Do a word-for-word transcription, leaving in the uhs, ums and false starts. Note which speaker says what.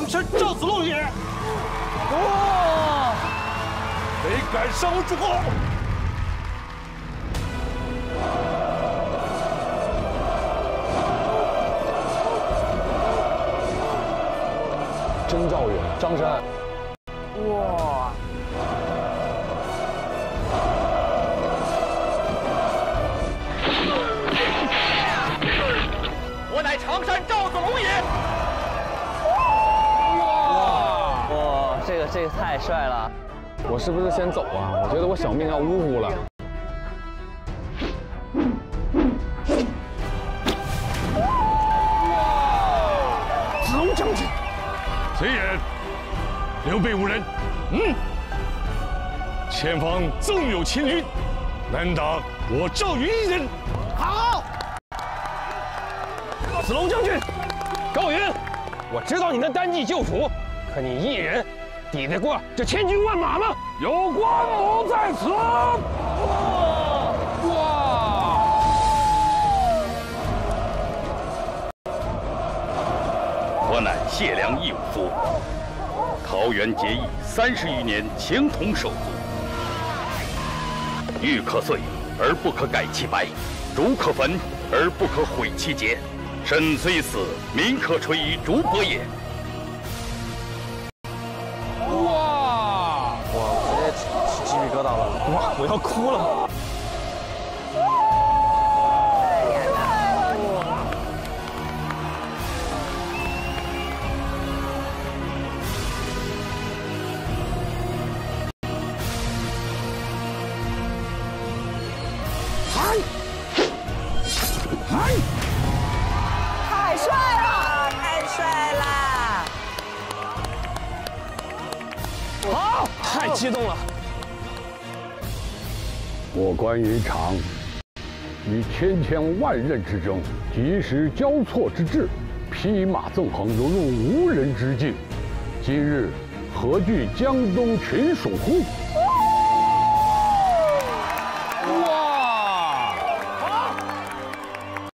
Speaker 1: 常山赵子龙也。
Speaker 2: 哇！
Speaker 1: 没赶上我主公。
Speaker 3: 征兆远，张山。
Speaker 2: 哇！
Speaker 4: 我乃常山赵子龙也。
Speaker 2: 哇！哇，这个这个太帅了！
Speaker 3: 我是不是先走啊？我觉得我小命要呜呼了。
Speaker 1: 子龙将军，
Speaker 5: 贼人，刘备无人。嗯，前方纵有秦军，难打我赵云一人。
Speaker 1: 好。
Speaker 6: 子龙将军，高云，我知道你能单骑救楚，可你一人抵得过这千军万马吗？
Speaker 5: 有关某在此。哇！
Speaker 4: 我乃谢良义武夫，桃园结义三十余年，情同手足。玉可碎而不可改其白，竹可焚而不可毁其节。身虽死，民可垂于竹帛也。
Speaker 2: 哇！哇！我这起鸡皮疙瘩了！哇！我要哭了！
Speaker 1: 嗨！嗨！
Speaker 7: 太帅了，太帅了！
Speaker 6: 好，太激动了！
Speaker 8: 我关云长以千千万仞之争，及时交错之志，披马纵横，如入无人之境。今日何惧江东群属乎？